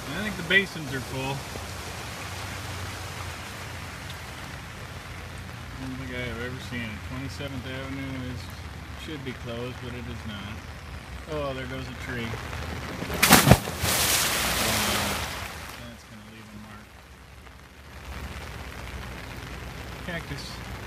I think the basins are full. I don't think I have ever seen it. 27th Avenue should be closed, but it is not. Oh, there goes a tree. That's going to leave a mark. Cactus.